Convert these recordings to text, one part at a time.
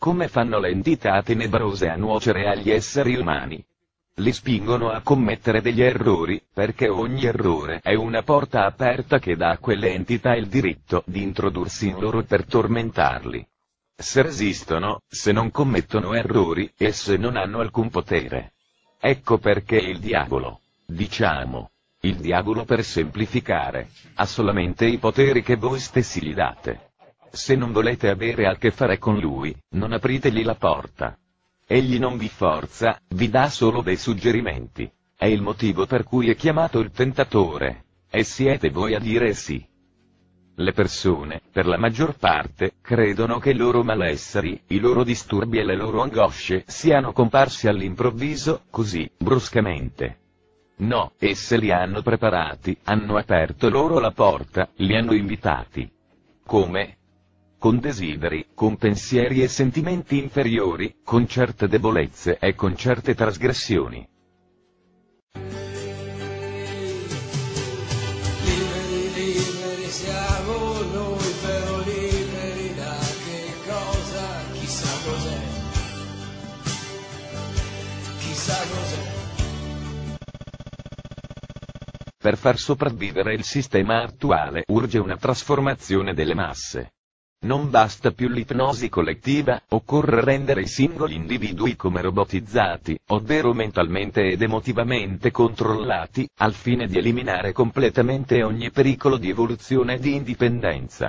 come fanno le entità tenebrose a nuocere agli esseri umani. Li spingono a commettere degli errori, perché ogni errore è una porta aperta che dà a quelle entità il diritto di introdursi in loro per tormentarli. Se resistono, se non commettono errori, esse non hanno alcun potere. Ecco perché il diavolo, diciamo, il diavolo per semplificare, ha solamente i poteri che voi stessi gli date. Se non volete avere a che fare con lui, non apritegli la porta. Egli non vi forza, vi dà solo dei suggerimenti. È il motivo per cui è chiamato il tentatore. E siete voi a dire sì. Le persone, per la maggior parte, credono che i loro malesseri, i loro disturbi e le loro angosce siano comparsi all'improvviso, così, bruscamente. No, esse li hanno preparati, hanno aperto loro la porta, li hanno invitati. Come? Con desideri, con pensieri e sentimenti inferiori, con certe debolezze e con certe trasgressioni. Liberi, liberi siamo noi, però liberi da che cosa? Chissà cos'è. Chissà cos'è. Per far sopravvivere il sistema attuale urge una trasformazione delle masse. Non basta più l'ipnosi collettiva, occorre rendere i singoli individui come robotizzati, ovvero mentalmente ed emotivamente controllati, al fine di eliminare completamente ogni pericolo di evoluzione e di indipendenza.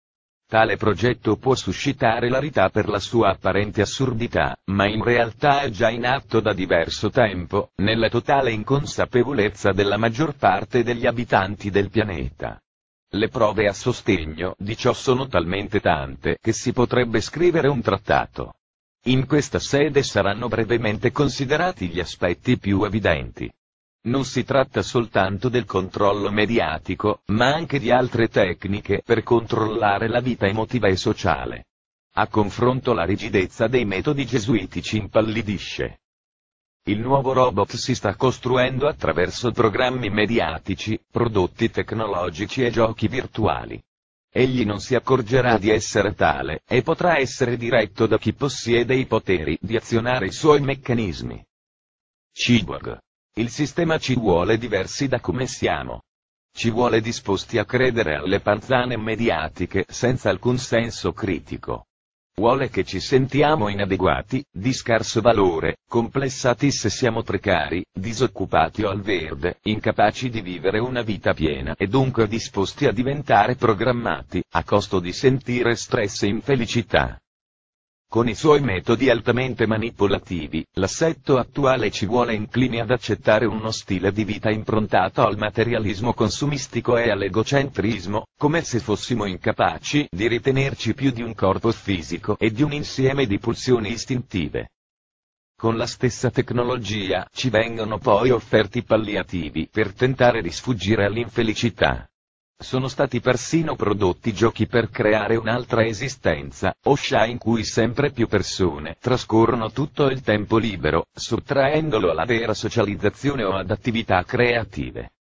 Tale progetto può suscitare ilarità per la sua apparente assurdità, ma in realtà è già in atto da diverso tempo, nella totale inconsapevolezza della maggior parte degli abitanti del pianeta. Le prove a sostegno di ciò sono talmente tante che si potrebbe scrivere un trattato. In questa sede saranno brevemente considerati gli aspetti più evidenti. Non si tratta soltanto del controllo mediatico, ma anche di altre tecniche per controllare la vita emotiva e sociale. A confronto la rigidezza dei metodi gesuitici impallidisce. Il nuovo robot si sta costruendo attraverso programmi mediatici, prodotti tecnologici e giochi virtuali. Egli non si accorgerà di essere tale, e potrà essere diretto da chi possiede i poteri di azionare i suoi meccanismi. Cyborg. Il sistema ci vuole diversi da come siamo. Ci vuole disposti a credere alle panzane mediatiche senza alcun senso critico. Vuole che ci sentiamo inadeguati, di scarso valore, complessati se siamo precari, disoccupati o al verde, incapaci di vivere una vita piena e dunque disposti a diventare programmati, a costo di sentire stress e infelicità. Con i suoi metodi altamente manipolativi, l'assetto attuale ci vuole inclini ad accettare uno stile di vita improntato al materialismo consumistico e all'egocentrismo, come se fossimo incapaci di ritenerci più di un corpo fisico e di un insieme di pulsioni istintive. Con la stessa tecnologia ci vengono poi offerti palliativi per tentare di sfuggire all'infelicità. Sono stati persino prodotti giochi per creare un'altra esistenza, OSHA, in cui sempre più persone trascorrono tutto il tempo libero, sottraendolo alla vera socializzazione o ad attività creative.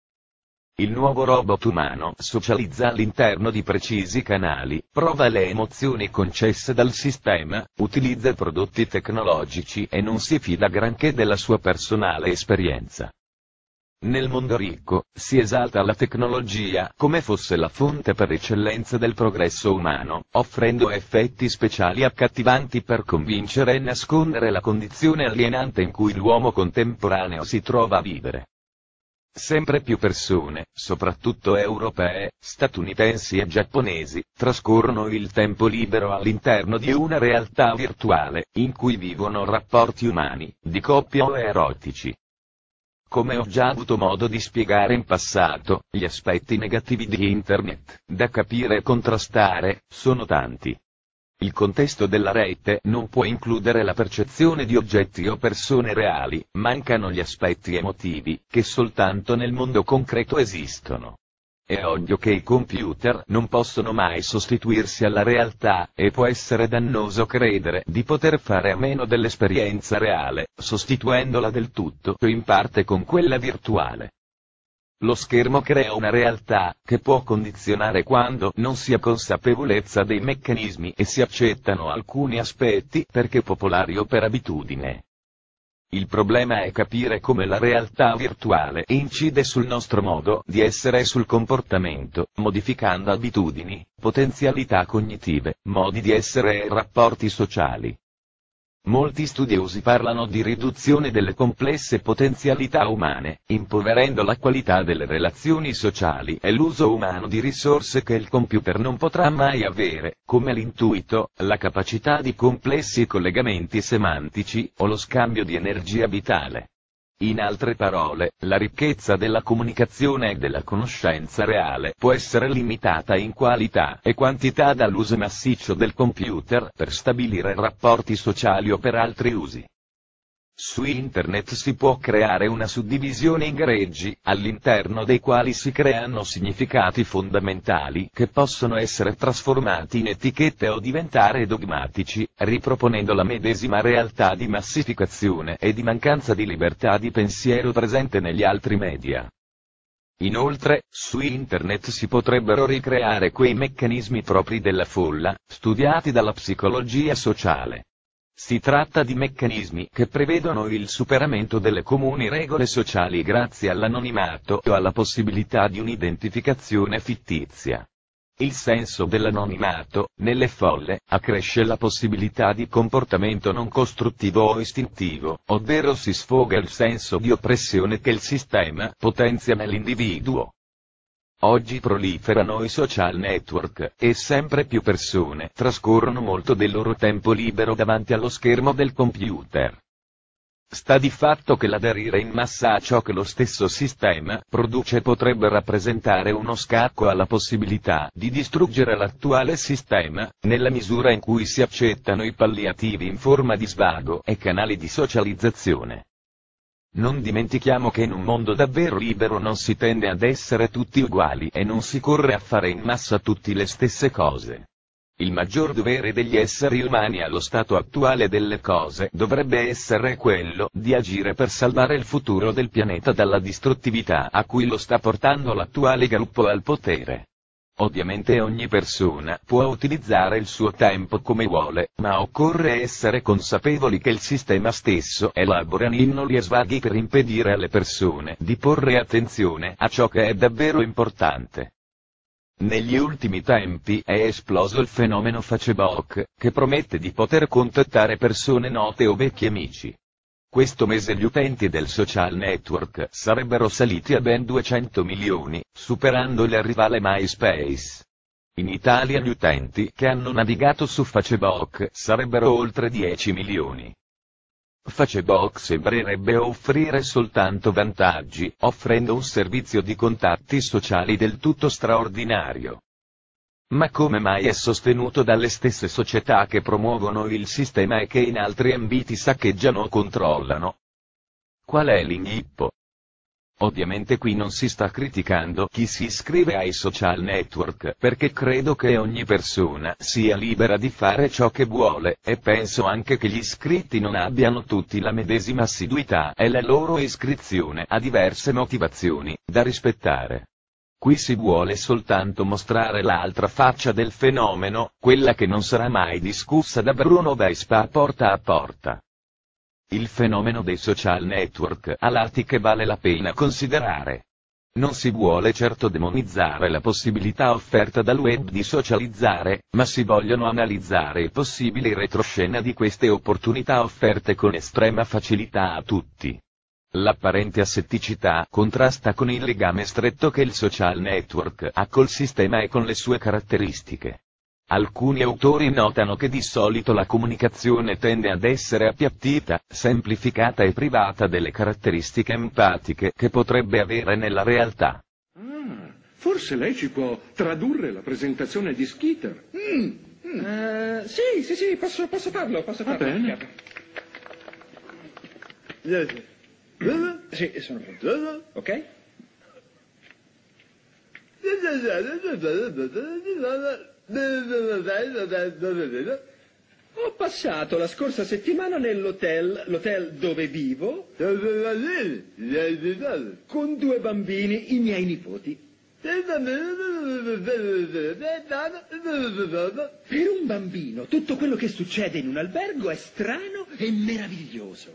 Il nuovo robot umano socializza all'interno di precisi canali, prova le emozioni concesse dal sistema, utilizza prodotti tecnologici e non si fida granché della sua personale esperienza. Nel mondo ricco, si esalta la tecnologia come fosse la fonte per eccellenza del progresso umano, offrendo effetti speciali accattivanti per convincere e nascondere la condizione alienante in cui l'uomo contemporaneo si trova a vivere. Sempre più persone, soprattutto europee, statunitensi e giapponesi, trascorrono il tempo libero all'interno di una realtà virtuale, in cui vivono rapporti umani, di coppia o erotici. Come ho già avuto modo di spiegare in passato, gli aspetti negativi di Internet, da capire e contrastare, sono tanti. Il contesto della rete non può includere la percezione di oggetti o persone reali, mancano gli aspetti emotivi, che soltanto nel mondo concreto esistono. È ovvio che i computer non possono mai sostituirsi alla realtà, e può essere dannoso credere di poter fare a meno dell'esperienza reale, sostituendola del tutto o in parte con quella virtuale. Lo schermo crea una realtà, che può condizionare quando non si ha consapevolezza dei meccanismi e si accettano alcuni aspetti perché popolari o per abitudine. Il problema è capire come la realtà virtuale incide sul nostro modo di essere e sul comportamento, modificando abitudini, potenzialità cognitive, modi di essere e rapporti sociali. Molti studiosi parlano di riduzione delle complesse potenzialità umane, impoverendo la qualità delle relazioni sociali e l'uso umano di risorse che il computer non potrà mai avere, come l'intuito, la capacità di complessi collegamenti semantici, o lo scambio di energia vitale. In altre parole, la ricchezza della comunicazione e della conoscenza reale può essere limitata in qualità e quantità dall'uso massiccio del computer per stabilire rapporti sociali o per altri usi. Su Internet si può creare una suddivisione in greggi, all'interno dei quali si creano significati fondamentali che possono essere trasformati in etichette o diventare dogmatici, riproponendo la medesima realtà di massificazione e di mancanza di libertà di pensiero presente negli altri media. Inoltre, su Internet si potrebbero ricreare quei meccanismi propri della folla, studiati dalla psicologia sociale. Si tratta di meccanismi che prevedono il superamento delle comuni regole sociali grazie all'anonimato o alla possibilità di un'identificazione fittizia. Il senso dell'anonimato, nelle folle, accresce la possibilità di comportamento non costruttivo o istintivo, ovvero si sfoga il senso di oppressione che il sistema potenzia nell'individuo. Oggi proliferano i social network, e sempre più persone trascorrono molto del loro tempo libero davanti allo schermo del computer. Sta di fatto che l'aderire in massa a ciò che lo stesso sistema produce potrebbe rappresentare uno scacco alla possibilità di distruggere l'attuale sistema, nella misura in cui si accettano i palliativi in forma di svago e canali di socializzazione. Non dimentichiamo che in un mondo davvero libero non si tende ad essere tutti uguali e non si corre a fare in massa tutti le stesse cose. Il maggior dovere degli esseri umani allo stato attuale delle cose dovrebbe essere quello di agire per salvare il futuro del pianeta dalla distruttività a cui lo sta portando l'attuale gruppo al potere. Ovviamente ogni persona può utilizzare il suo tempo come vuole, ma occorre essere consapevoli che il sistema stesso elabora ninnoli e svaghi per impedire alle persone di porre attenzione a ciò che è davvero importante. Negli ultimi tempi è esploso il fenomeno Facebook, che promette di poter contattare persone note o vecchi amici. Questo mese gli utenti del social network sarebbero saliti a ben 200 milioni, superando il rivale MySpace. In Italia gli utenti che hanno navigato su Facebook sarebbero oltre 10 milioni. Facebook sembrerebbe offrire soltanto vantaggi, offrendo un servizio di contatti sociali del tutto straordinario. Ma come mai è sostenuto dalle stesse società che promuovono il sistema e che in altri ambiti saccheggiano o controllano? Qual è l'inghippo? Ovviamente qui non si sta criticando chi si iscrive ai social network, perché credo che ogni persona sia libera di fare ciò che vuole, e penso anche che gli iscritti non abbiano tutti la medesima assiduità e la loro iscrizione ha diverse motivazioni da rispettare. Qui si vuole soltanto mostrare l'altra faccia del fenomeno, quella che non sarà mai discussa da Bruno Vespa a porta. Il fenomeno dei social network ha lati che vale la pena considerare. Non si vuole certo demonizzare la possibilità offerta dal web di socializzare, ma si vogliono analizzare i possibili retroscena di queste opportunità offerte con estrema facilità a tutti. L'apparente asetticità contrasta con il legame stretto che il social network ha col sistema e con le sue caratteristiche. Alcuni autori notano che di solito la comunicazione tende ad essere appiattita, semplificata e privata delle caratteristiche empatiche che potrebbe avere nella realtà. Forse lei ci può tradurre la presentazione di Skeeter. Sì, posso farlo. Va bene. Sì, sono pronto. Ok? Ho passato la scorsa settimana l'hotel dove vivo, con 2 bambini, i miei nipoti. Per un bambino tutto quello che succede in un albergo è strano e meraviglioso.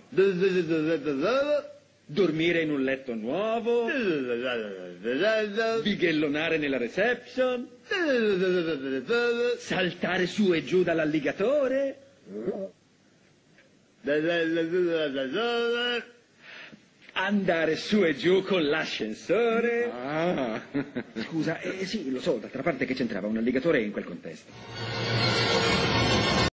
Dormire in un letto nuovo, bighellonare nella reception, saltare su e giù dall'alligatore, andare su e giù con l'ascensore. Ah. Scusa, sì, lo so, d'altra parte che c'entrava un alligatore in quel contesto.